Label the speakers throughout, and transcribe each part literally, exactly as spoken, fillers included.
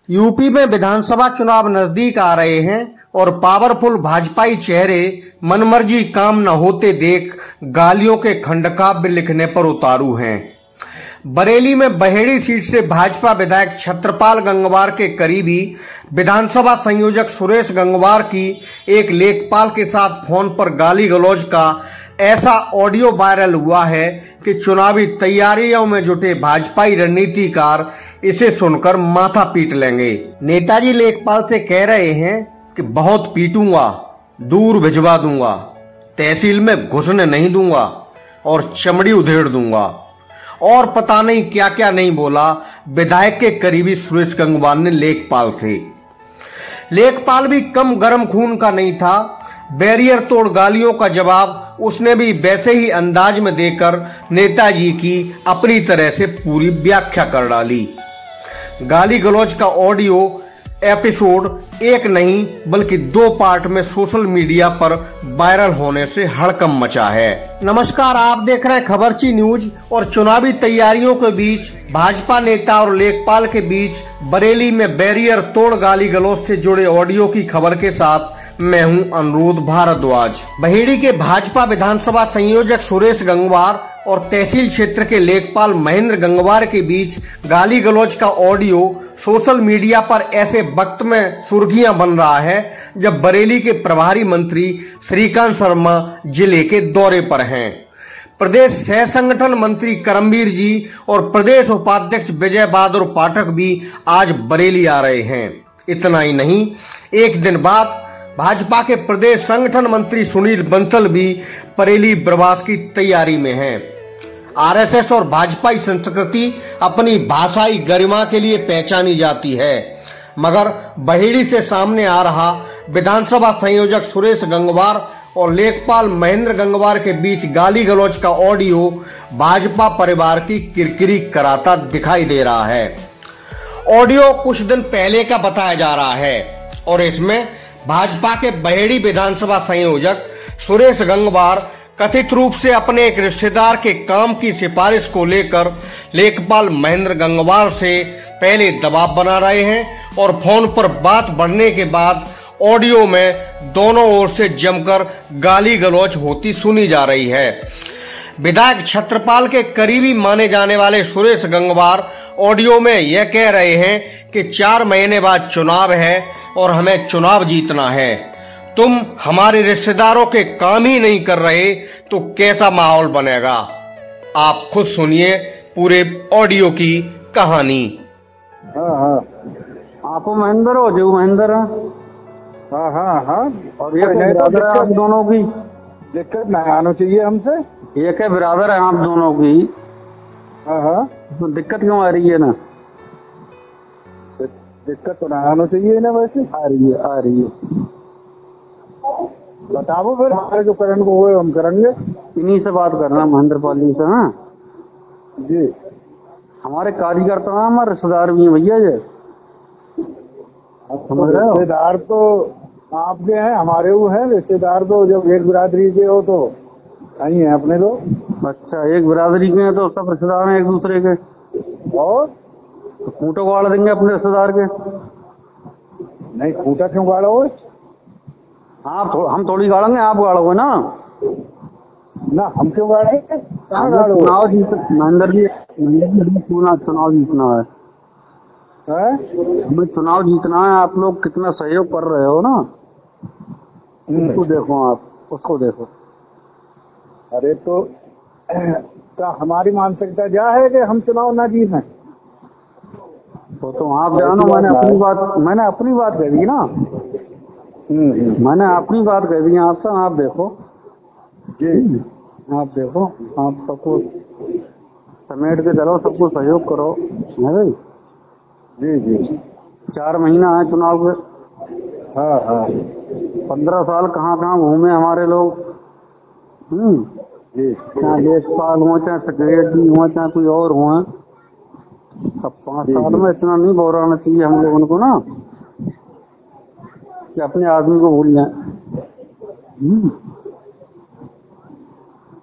Speaker 1: UP में विधानसभा चुनाव नजदीक आ रहे हैं और पावरफुल भाजपाई चेहरे मनमर्जी काम न होते देख गालियों के खंडकाव्य लिखने पर उतारू हैं। बरेली में बहेड़ी सीट से भाजपा विधायक छत्रपाल गंगवार के करीबी विधानसभा संयोजक सुरेश गंगवार की एक लेखपाल के साथ फोन पर गाली गलौज का ऐसा ऑडियो वायरल हुआ है कि चुनावी तैयारियों में जुटे भाजपाई रणनीतिकार इसे सुनकर माथा पीट लेंगे। नेताजी लेखपाल से कह रहे हैं कि बहुत पीटूंगा, दूर भिजवा दूंगा, तहसील में घुसने नहीं दूंगा और चमड़ी उधेड़ दूंगा, और पता नहीं क्या क्या नहीं बोला विधायक के करीबी सुरेश गंगवार ने लेखपाल से। लेखपाल भी कम गर्म खून का नहीं था। बैरियर तोड़ गालियों का जवाब उसने भी वैसे ही अंदाज में देकर नेताजी की अपनी तरह से पूरी व्याख्या कर डाली। गाली गलौज का ऑडियो एपिसोड एक नहीं बल्कि दो पार्ट में सोशल मीडिया पर वायरल होने से हड़कंप मचा है। नमस्कार, आप देख रहे हैं खबरची न्यूज। और चुनावी तैयारियों के बीच भाजपा नेता और लेखपाल के बीच बरेली में बैरियर तोड़ गाली गलौज से जुड़े ऑडियो की खबर के साथ मैं हूं अनुरोध भारद्वाज। बहेड़ी के भाजपा विधानसभा संयोजक सुरेश गंगवार और तहसील क्षेत्र के लेखपाल महेंद्र गंगवार के बीच गाली गलौज का ऑडियो सोशल मीडिया पर ऐसे वक्त में सुर्खियां बन रहा है जब बरेली के प्रभारी मंत्री श्रीकांत शर्मा जिले के दौरे पर हैं। प्रदेश सह संगठन मंत्री करमवीर जी और प्रदेश उपाध्यक्ष विजय बहादुर पाठक भी आज बरेली आ रहे हैं। इतना ही नहीं, एक दिन बाद भाजपा के प्रदेश संगठन मंत्री सुनील बंसल भी बरेली प्रवास की तैयारी में हैं। आरएसएस और भाजपाई संस्कृति अपनी भाषाई गरिमा के लिए पहचानी जाती है, मगर बहेड़ी से सामने आ रहा विधानसभा संयोजक सुरेश गंगवार और लेखपाल महेंद्र गंगवार के बीच गाली गलौज का ऑडियो भाजपा परिवार की किरकिरी कराता दिखाई दे रहा है। ऑडियो कुछ दिन पहले का बताया जा रहा है और इसमें भाजपा के बहेड़ी विधानसभा संयोजक सुरेश गंगवार कथित रूप से अपने एक रिश्तेदार के काम की सिफारिश को लेकर लेखपाल महेंद्र गंगवार से पहले दबाव बना रहे हैं और फोन पर बात बढ़ने के बाद ऑडियो में दोनों ओर से जमकर गाली गलौज होती सुनी जा रही है। विधायक छत्रपाल के करीबी माने जाने वाले सुरेश गंगवार ऑडियो में यह कह रहे हैं कि चार महीने बाद चुनाव है और हमें चुनाव जीतना है। तुम हमारे रिश्तेदारों के काम ही नहीं कर रहे तो कैसा माहौल बनेगा। आप खुद सुनिए पूरे ऑडियो की कहानी।
Speaker 2: हाँ हाँ, आपको महेंद्र हो जो महेंद्र है। हाँ हाँ हाँ, और ये है तो दिक्कत आप दोनों की दिक्कत ना आना चाहिए हमसे। एक है बराबर है आप दोनों की। हाँ हाँ, तो दिक्कत क्यों आ रही है ना? दिक्कत तो ना आना चाहिए ना, वैसे आ रही है आ रही है। बताओ फिर हमारे जो करंट को वो हम करेंगे। इन्हीं से बात करना महेंद्र पाली से। हाँ जी, हमारे कार्यकर्ता हैं, हमारे रिश्तेदार भी हैं भैया। ये रिश्तेदार तो आपके हैं, हमारे वो हैं रिश्तेदार। तो जब एक बिरादरी के हो तो नहीं है अपने लोग। अच्छा, एक बिरादरी के हैं तो सब रिश्तेदार हैं एक दूसरे के। और तो खूंटा गाड़ देंगे अपने रिश्तेदार के। नहीं, खूंटा क्यों गाड़ोगे? आप थो, हम थोड़ी गाड़ेंगे, आप गाड़ोगे ना। ना हम क्यों गाड़ेंगे? कहाँ गाड़ोगे? चुनाव जीत महेंद्र जी, चुनाव चुनाव जीतना है, है? हमें चुनाव जीतना है। आप लोग कितना सहयोग कर रहे हो ना, उसको देखो, आप उसको देखो। अरे तो क्या हमारी मानसिकता क्या है कि हम चुनाव ना जीतें? तो, तो आप जानो, मैंने अपनी बात मैंने अपनी बात कह दी ना। मैंने अपनी बात कह दी आपसे। आप देखो जी, आप देखो, आप सबको समेट के चलो, सबको सहयोग करो है भाई। जी जी, चार महीना है चुनाव के। हाँ हाँ, पंद्रह साल कहाँ कहाँ घूमे हमारे लोग। हम्म जी, चाहे लेखपाल हुआ, चाहे सेक्रेटरी हुआ, चाहे कोई और हुआ। अब पाँच साल में इतना नहीं बोराना चाहिए हम लोगों को ना कि अपने आदमी को भूल जाए।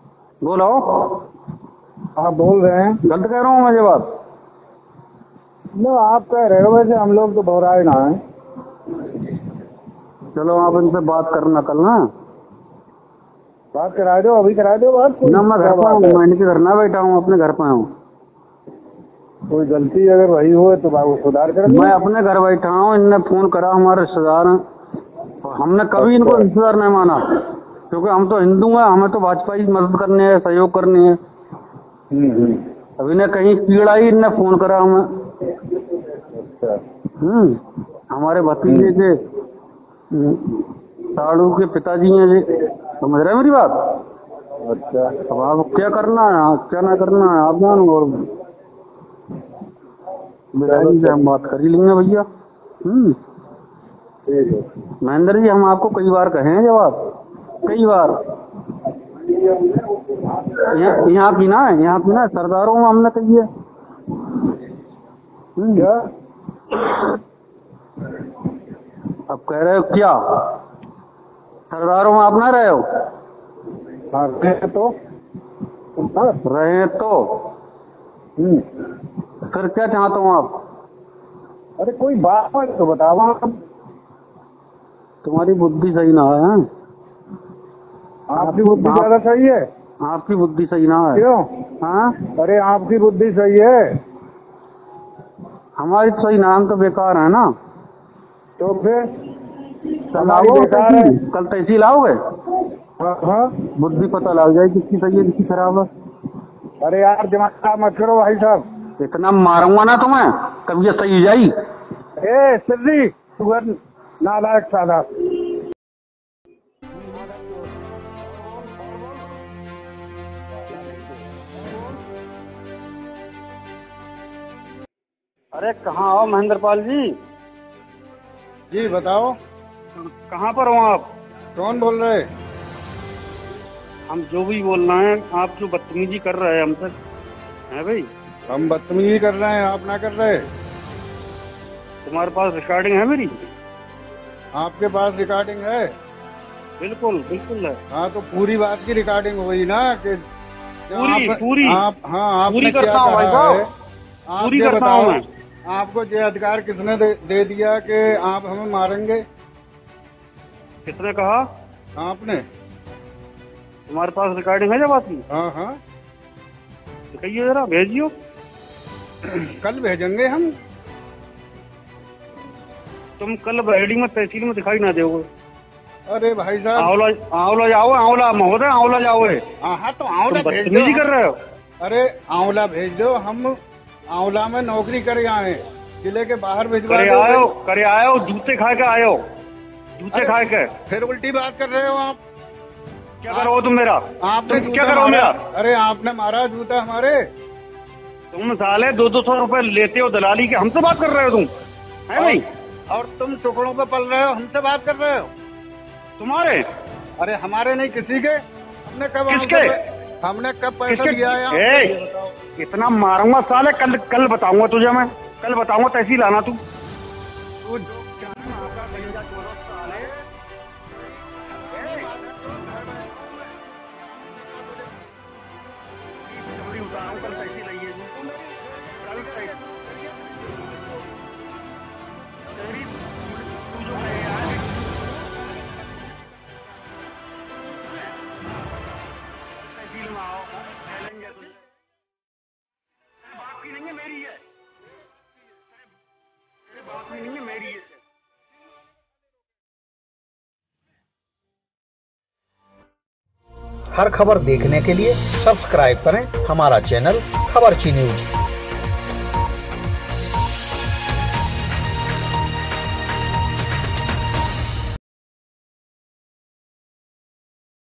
Speaker 2: बोलो, आप बोल रहे हैं, गलत कह रहा हूँ मैं ये बात? नो आप कह रहे हो, वैसे हम लोग तो दोहराए ना है। चलो आप इनसे बात करना कल ना, बात करा दो, अभी करा दो बात। ना मैं घर पर हूँ, मैं इनके घर ना बैठा हूँ, अपने घर पर हूँ। कोई गलती अगर वही हो तो बाबू सुधार कर। मैं अपने घर बैठा हूँ, इनने फोन करा, हमारे रिश्तेदार हैं, हमने कभी इनको रिश्तेदार नहीं माना, क्योंकि हम तो हिंदू हैं, हमें तो भाजपा की मदद करनी है, सहयोग करनी है। अभी ने कहीं कीड़ा ही इनने फोन करा हमें। हम्म हमारे भतीजे के साड़ू के पिताजी हैं जी, समझ रहे हैं मेरी बात? अच्छा, अब आप क्या करना है, क्या ना करना है आप जानो, और से हम बात कर ही लेंगे भैया। हम्म महेंद्र जी, हम आपको कई बार कहे हैं जवाब, कई बार। यहाँ की ना यहाँ की ना सरदारों में हमने कही है। क्या अब कह रहे हो क्या? सरदारों में आप ना रहे हो? हाँ रहे तो रहे तो फिर क्या चाहते हो आप? अरे कोई बात तो बताओ आप। तुम्हारी बुद्धि सही ना है। आपकी बुद्धि ज्यादा सही है। आपकी बुद्धि सही ना है। क्यों? हाँ अरे आपकी बुद्धि सही है, हमारी तो सही ना, हम तो बेकार है ना। तो फिर हमारी बेकार है। कल तहसील आओगे? हाँ बुद्धि पता लग जाए किसकी सही है किसकी खराब है। अरे यार दिमाग मत करो भाई साहब, इतना मारूंगा ना तुम्हें कभी ये सही जाई। ए सिद्धि तू नालायक साला। अरे कहाँ हो महेंद्र पाल जी? जी बताओ, कहाँ पर हो आप? कौन बोल रहे? हम जो भी बोल रहे हैं, आप जो बदतमीजी कर रहे हैं हमसे है भाई। हम बदतमीजी कर रहे हैं, आप ना कर रहे? तुम्हारे पास रिकॉर्डिंग है मेरी? आपके पास रिकॉर्डिंग है? बिल्कुल बिल्कुल है। हाँ तो पूरी बात की रिकॉर्डिंग हुई ना कि पूरी आप, पूरी आप हाँ आप पूरी करता हूँ भाई साहब, पूरी करता हूँ मैं। आपको ये अधिकार किसने दे, दे दिया कि आप हमें मारेंगे? किसने कहा? आपने। तुम्हारे पास रिकॉर्डिंग है जब आपकी? हाँ हाँ दिखाइए जरा, भेजियो। कल भेजेंगे हम। तुम कल बहेड़ी में तहसील में दिखाई ना दोगे। अरे भाई साहब आंवला आंवला जाओ, आंवला महोदय आंवला जाओ। हाँ तो आंवला बदतमीजी कर रहे हो। अरे आंवला भेज दो, हम आंवला में नौकरी करे आए, जिले के बाहर भिजवा आयो करे आयो, जूते खा के आयो, जूते खा के। फिर उल्टी बात कर रहे हो आप। क्या करो तुम मेरा? आपने क्या करो मेरा? अरे आपने मारा जूता हमारे। तुम साले दो दो सौ रुपए लेते हो दलाली के, हमसे बात कर रहे हो तुम है भाई? और तुम टुकड़ों पे पल रहे हो, हमसे बात कर रहे हो। तुम्हारे? अरे हमारे नहीं, किसी के। हमने कब किसके? हमने कब पैसा दिया है? इतना मारूंगा साले, कल कल बताऊंगा तुझे मैं, कल बताऊंगा तहसील आना तू।
Speaker 3: हर खबर देखने के लिए सब्सक्राइब करें हमारा चैनल खबरची न्यूज।